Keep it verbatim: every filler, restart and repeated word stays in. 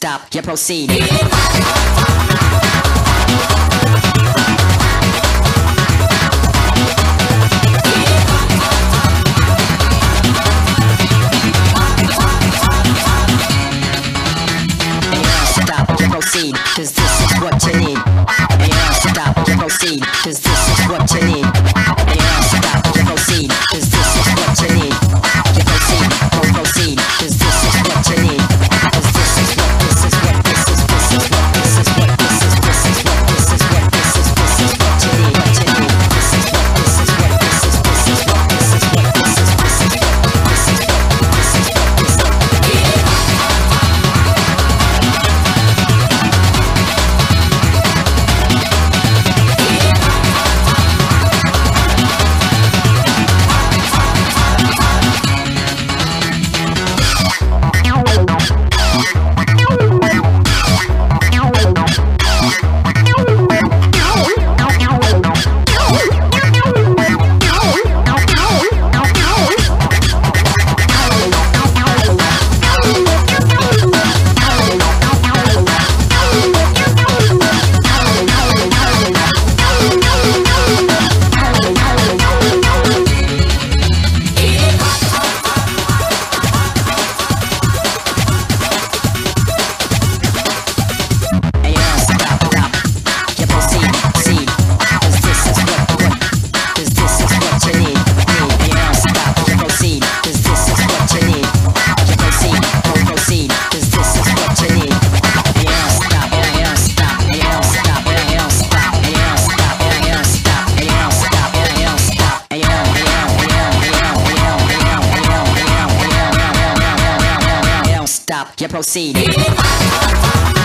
stop, you proceed. Proceed, cause this is what you need. And you don't stop, you proceed, cause this is what you need. And you don't stop, you proceed, cause this is what you need. You proceed, go proceed, cause this is what you need. Cause this is what, this is what, this is, this is what, this is what, this is, this is what, this is what, this is, this is what you need, what you need. This is what, this is what, this is, this is what, this is what, this is, this is what, this is what, this is what, this is what. You proceed.